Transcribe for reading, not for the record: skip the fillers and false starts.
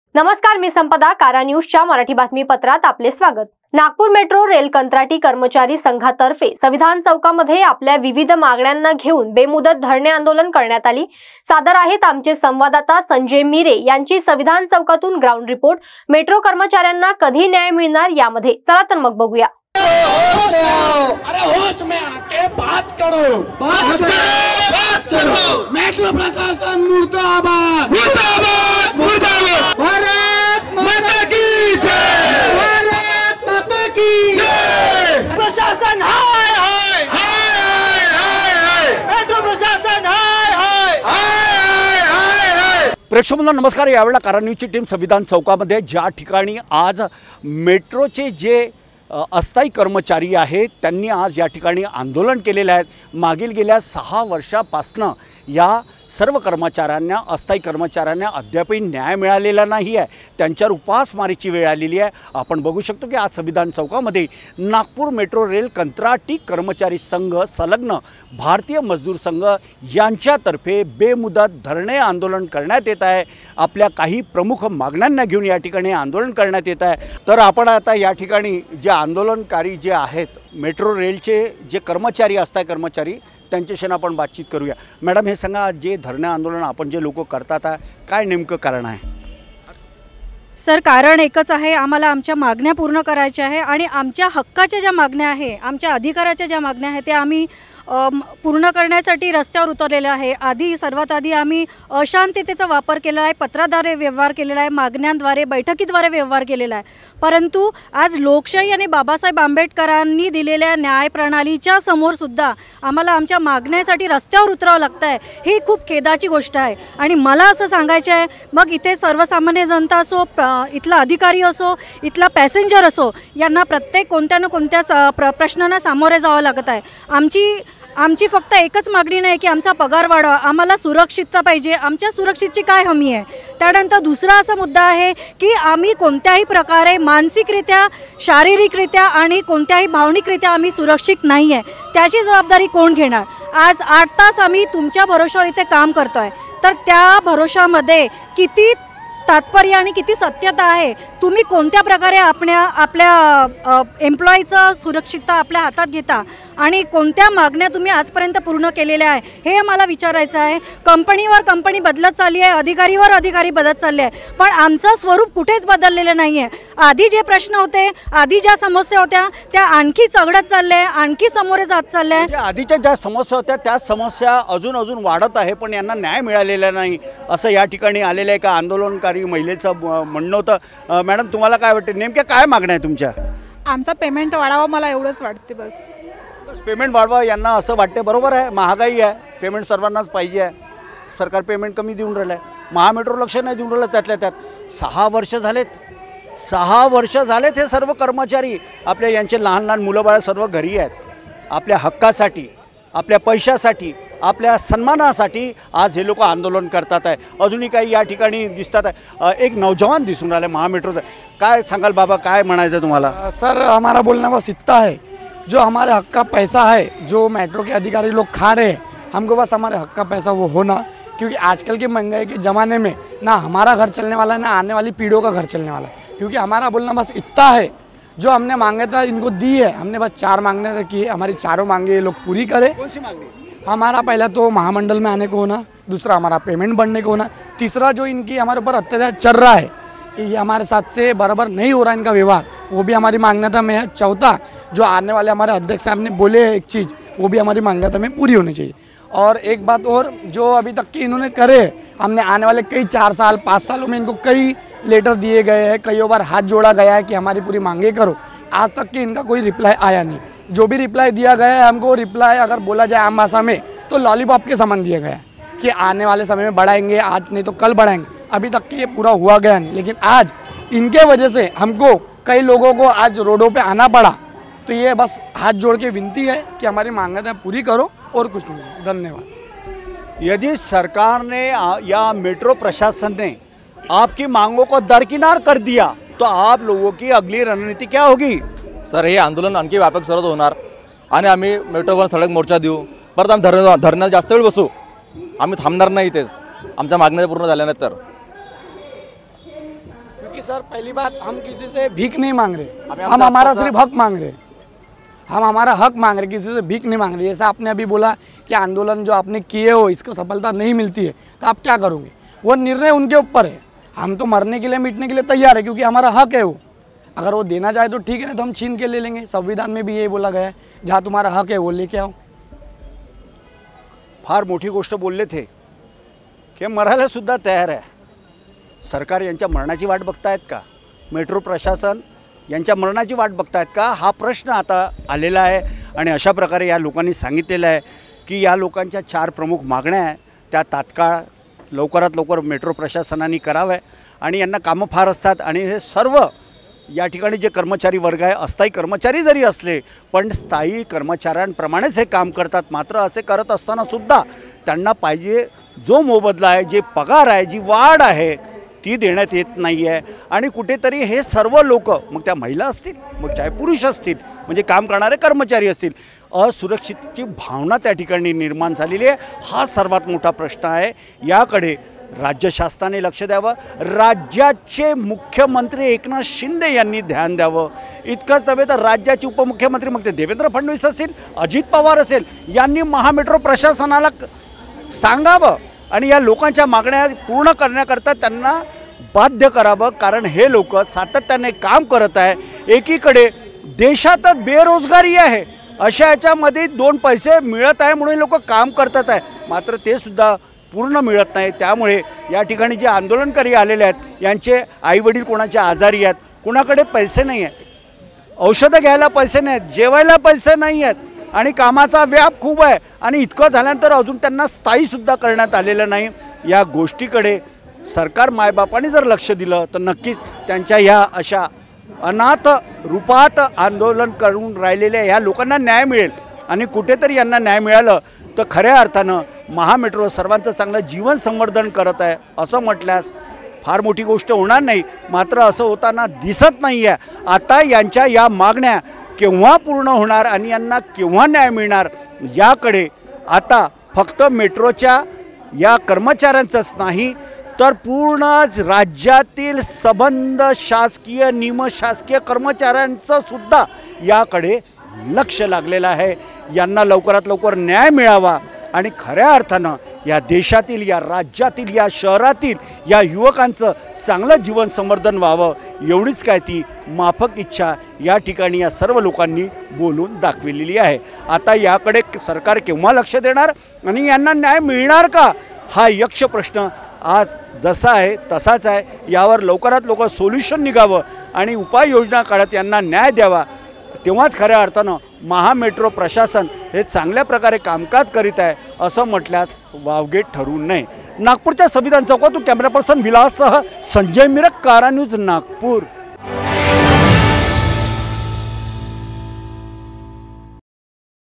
नमस्कार, मी संपदा. कारा न्यूजच्या मराठी बातमीपत्रात आपले स्वागत. नागपूर मेट्रो रेल कंत्राटी कर्मचारी संघातर्फे संविधान चौकामध्ये आपल्या विविध मागण्यांना घेऊन बेमुदत धरणे आंदोलन करण्यात आली. सादर आहेत आमचे संवाददाता संजय मिरे यांची संविधान चौकातून ग्राउंड रिपोर्ट. मेट्रो कर्मचाऱ्यांना कधी न्याय मिळणार यामध्ये, चला तर मग बघूया. अरे होश में आके बात करो, मेट्रो प्रशासन मुर्दाबाद, मुर्दाबाद, मुर्दाबाद. भारत माता की जय, भारत माता की जय. प्रशासन हाय हाय हाय हाय हाय, मेट्रो प्रशासन हाय हाय हाय हाय हाय. प्रेक्षकांना नमस्कार. यावेळेला कारा न्यूजची टीम संविधान चौकामध्ये ज्या ठिकाणी आज मेट्रोचे जे अस्थायी कर्मचारी आहेत त्यांनी आज या ठिकाणी आंदोलन केलेले आहेत. मागील गेल्या 6 वर्षापासनं या सर्व कर्मचाऱ्यांना, अस्थायी कर्मचाऱ्यांना अद्यापही न्याय मिळालेला नाही आहे. त्यांच्यावर उपासमारीची वेळ आलेली आहे. आपण बघू शकतो की आज संविधान चौकामध्ये नागपूर मेट्रो रेल कंत्राटी कर्मचारी संघ संलग्न भारतीय मजदूर संघ यांच्यातर्फे बेमुदत धरणे आंदोलन करण्यात येत आहे. आपल्या काही प्रमुख मागण्यांना घेऊन या ठिकाणी आंदोलन करण्यात येत आहे. तर आपण आता या ठिकाणी जे आंदोलनकारी जे आहेत, मेट्रो रेलचे जे कर्मचारी, अस्थायी कर्मचारी, त्यांच्याशी आपण बातचीत करूया. मॅडम, हे सांगा, जे धरणे आंदोलन आपण जे लोक करतात काय नेमकं कारण आहे? सर, कारण एकच आहे, आम्हाला आमच्या मागण्या पूर्ण करायच्या आहे आणि आमच्या हक्काच्या ज्या मागण्या आहे, आमच्या अधिकाराच्या ज्या मागण्या आहेत त्या आम्ही पूर्ण करण्यासाठी रस्त्यावर उतरलेले आहे. सर्वात आधी आम्ही अशांततेचा वापर केला आहे, पत्राद्वारे व्यवहार केलेला आहे, मागण्यांद्वारे, बैठकीद्वारे व्यवहार केलेला आहे. परंतु आज लोकशाही आणि बाबासाहेब आंबेडकरांनी दिलेल्या न्यायप्रणालीच्या समोरसुद्धा आम्हाला आमच्या मागण्यासाठी रस्त्यावर उतरावं लागतं आहे. ही खूप खेदाची गोष्ट आहे. आणि मला असं सांगायचं आहे, मग इथे सर्वसामान्य जनता असो, इथला अधिकारी असो, इथला पॅसेंजर असो, यांना प्रत्येक कोणत्या ना कोणत्या प्रश्नांना सामोरे जावं लागत आहे. आमची फक्त एकच मागणी नाही की आमचा पगार वाढवा, आम्हाला सुरक्षितता पाहिजे. आमच्या सुरक्षेची काय हमी आहे? त्यानंतर दुसरा असा मुद्दा आहे की आम्ही कोणत्याही प्रकारे मानसिकरित्या, शारीरिकरित्या आणि कोणत्याही भावनिकरित्या आम्ही सुरक्षित नाही आहे. त्याची जबाबदारी कोण घेणार? आज 8 तास आम्ही तुमच्या भरोशावर इथे काम करतो आहे, तर त्या भरोशामध्ये किती तात्पर्य आणि किती सत्यता आहे? तुम्ही कोणत्या प्रकारे आपल्या एम्प्लॉईचं सुरक्षितता आपल्या हातात घेता आणि कोणत्या मागण्या तुम्ही आजपर्यंत पूर्ण केलेल्या आहे, हे मला विचारायचं आहे. कंपनीवर कंपनी बदलत चालली आहे, अधिकारीवर अधिकारी बदलत चालले आहे, पण आमचं स्वरूप कुठेच बदललेलं नाही आहे. आधी जे प्रश्न होते, आधी ज्या समस्या होत्या, त्या आणखी चघळत चालल्या आहे, आणखी समोरे जात चालल्या आहे. आधीच्या ज्या समस्या होत्या त्या समस्या अजून वाढत आहे, पण यांना न्याय मिळालेला नाही असं या ठिकाणी आलेलं आहे का आंदोलनकारी महिलेचं म्हणणं होतं. मॅडम, तुम्हाला काय वाटतं, नेमक्या काय मागण्या आहे तुमच्या? आमचा पेमेंट वाढावा, मला एवढंच वाटते. बस पेमेंट वाढवा यांना असं वाटते. बरोबर आहे, महागाई आहे, पेमेंट सर्वांनाच पाहिजे आहे. सरकार पेमेंट कमी देऊन राहिलं आहे, महामेट्रो लक्ष नाही देऊन राहिलं. त्यातल्या त्यात 6 वर्ष झालेत हे सर्व कर्मचारी, आपल्या यांचे लहान लहान मुलं बाळ सर्व घरी आहेत. आपल्या हक्कासाठी, आपल्या पैशासाठी, आपल्या सन्मानासाठी आज हे लोक आंदोलन करतात आहे. अजूनही काही या ठिकाणी दिसतात आहे. एक नौजवान दिसून राहिले महामेट्रोचं. काय सांगाल बाबा, काय म्हणायचं तुम्हाला? सर, हमारा बोलना बस इतना है, जो हमारे हक का पैसा है, जो मेट्रो के अधिकारी लोग खा रहे हैं, हमको बस हमारे हक का पैसा वो होना. क्योंकि आजकल के महंगाई के ज़माने में ना हमारा घर चलने वाला है, ना आने वाली पीढ़ियों का घर चलने वाला है. क्योंकि हमारा बोलना बस इतना है, जो हमने मांगे था इनको दी है. हमने बस 4 मांगने की, हमारी चारों मांगे ये लोग पूरी करें. कौन सी मांगनी? हमारा पहला तो महामंडल में आने को होना, दूसरा हमारा पेमेंट बढ़ने को होना, तीसरा जो इनकी हमारे ऊपर अत्याचार चल रहा है, ये हमारे साथ से बराबर नहीं हो रहा इनका व्यवहार, वो भी हमारी मांगना था. मैं चौथा, जो आने वाले हमारे अध्यक्ष साहब ने बोले एक चीज़, वो भी हमारी मांगना था में पूरी होनी चाहिए. और एक बात और, जो अभी तक की इन्होंने करे, हमने आने वाले कई 4 साल 5 सालों में इनको कई लेटर दिए गए हैं, कई बार हाथ जोड़ा गया है कि हमारी पूरी मांगे करो. आज तक कि इनका कोई रिप्लाई आया नहीं. जो भी रिप्लाई दिया गया है, हमको रिप्लाई अगर बोला जाए आम भाषा में तो लॉलीपॉप के समान दिया गया है कि आने वाले समय में बढ़ाएंगे, आज नहीं तो कल बढ़ाएंगे. अभी तक कि ये पूरा हुआ गया नहीं. लेकिन आज इनके वजह से हमको कई लोगों को आज रोडों पे आना पड़ा. तो ये बस हाथ जोड़ के विनती है कि हमारी मांगें पूरी करो और कुछ नहीं. धन्यवाद. यदि सरकार ने या मेट्रो प्रशासन ने आपकी मांगों को दरकिनार कर दिया तो आप लोगों की अगली रणनीति क्या होगी? सर, हे आंदोलन आणखी व्यापक स्वरूपात होणार आणि आम्ही मेट्रोवर सडक मोर्चा देऊ. परत आम्ही धरण्यात जास्त वेळ बसू. आम्ही थांबणार नाही. तेच आमच्या मागण्या पूर्ण झाल्या नाहीत तर कि सर पहली बात, हम किसी से भीख नहीं मांग रहे, हम हमारा सिर्फ हक मांग रहे, हम हमारा हक मांग रहे, किसी से भीख नहीं मांग रहे। जैसे आपने अभी बोला कि आंदोलन जो आपने किए हो इसको सफलता नहीं मिलती है तो आप क्या करोगे, वो निर्णय उनके ऊपर है। हम तो मरने के लिए मिटने के लिए तैयार है क्योंकि हमारा हक है वो। अगर वो देना चाहे तो ठीक है, नहीं तो हम छीन के ले लेंगे। संविधान में भी यही बोला गया है, जहाँ तुम्हारा हक है वो लेके आओ। फार मोठी गोष्ट बोलले थे की मरायला सुद्धा तयार आहे। सरकार यांच्या मरणाची वाट बघतायत का, मेट्रो प्रशासन यांच्या मरणाची वाट बघतायत का, हा प्रश्न आता आलेला आहे। आणि अशा प्रकारे या लोकांनी सांगितलेलं आहे की या लोकांच्या 4 प्रमुख मागण्या आहेत त्या तात्काळ लवकरात लवकर मेट्रो प्रशासनाने कराव्या। आणि यांना कामं फार असतात आणि हे सर्व या ठिकाणी जे कर्मचारी वर्ग आहे, अस्थायी कर्मचारी जरी असले पण स्थायी कर्मचाऱ्यांप्रमाणेच हे काम करतात। मात्र असे करत असताना सुद्धा त्यांना पाहिजे जो मोबदला आहे, जे पगार आहे, जी वाढ आहे ती देण्यात येत नाही आहे। आणि कुठेतरी हे सर्व लोक, मग त्या महिला असतील, मग चाहे पुरुष असतील, म्हणजे काम करणारे कर्मचारी असतील, असुरक्षितची भावना त्या ठिकाणी निर्माण झालेली आहे। हा सर्वात मोठा प्रश्न आहे। याकडे राज्य शासनाने लक्ष द्यावं, राज्याचे मुख्यमंत्री एकनाथ शिंदे यांनी ध्यान द्यावं। इतकंच नव्हे तर राज्याचे उपमुख्यमंत्री, मग ते देवेंद्र फडणवीस असतील, अजित पवार असेल, यांनी महामेट्रो प्रशासनाला सांगावं आणि या लोकांच्या मागण्या पूर्ण करण्याकरता त्यांना बाध्य करावं। कारण हे लोक सातत्याने काम करत आहे। एकीकडे देशातच बेरोजगारी आहे, अशा याच्यामध्ये 2 पैसे मिळत आहे म्हणून लोक काम करतात आहे, मात्र ते सुद्धा पूर्ण मिळत नाही। त्यामुळे या ठिकाणी जे आंदोलनकारी आलेले आहेत यांचे आईवडील कोणाचे आजारी आहेत, कोणाकडे पैसे नाही आहेत, औषधं घ्यायला पैसे नाही आहेत, जेवायला पैसे नाही आहेत आणि कामाचा व्याप खूप आहे आणि इतकं झाल्यानंतर अजून त्यांना स्थायीसुद्धा करण्यात आलेलं नाही। या गोष्टीकडे सरकार मायबापाने जर लक्ष दिलं तर नक्कीच त्यांच्या ह्या अशा अनाथ रूपात आंदोलन करून राहिलेल्या ह्या लोकांना न्याय मिळेल। आणि कुठेतरी यांना न्याय मिळालं तर खऱ्या अर्थानं महामेट्रो सर्वांचं चांगलं जीवन संवर्धन करत आहे असं म्हटल्यास फार मोठी गोष्ट होणार नाही। मात्र असं होताना दिसत नाही आहे। आता यांच्या या मागण्या केव्हा पूर्ण होणार आणि यांना केव्हा न्याय मिळणार याकडे आता फक्त मेट्रोच्या या कर्मचाऱ्यांचंच नाही तर पूर्ण राज्यातील सबंध शासकीय निमशासकीय कर्मचाऱ्यांचं सुद्धा याकडे लक्ष लागलेलं आहे। यांना लवकरात लवकर न्याय मिळावा आणि खऱ्या अर्थानं या देशातील, या राज्यातील, या शहरातील या युवकांचं चांगलं जीवन संवर्धन व्हावं, एवढीच काय ती माफक इच्छा या ठिकाणी या सर्व लोकांनी बोलून दाखविलेली आहे। आता याकडे सरकार केव्हा लक्ष देणार आणि यांना न्याय मिळणार का, हा यक्ष प्रश्न आज जसा आहे तसाच आहे। यावर लवकरात लवकर सोल्युशन निघावं आणि उपाययोजना काढत यांना न्याय द्यावा, तेव्हाच खऱ्या अर्थानं महामेट्रो प्रशासन हे चांगल्या प्रकारे कामकाज करीत आहे असं म्हटल्यास वावगे ठरू नये। नागपूरच्या संविधान चौकातून कॅमेरा पर्सन विलाससह संजय मिरक, कारा न्यूज, नागपूर।